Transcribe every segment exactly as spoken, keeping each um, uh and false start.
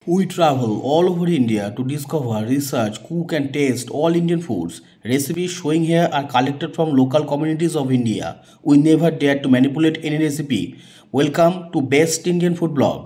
We travel all over India to discover, research, cook and taste all Indian foods. Recipes showing here are collected from local communities of India. We never dare to manipulate any recipe. Welcome to Best Indian Food Blog.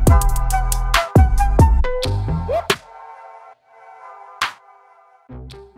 Thank you.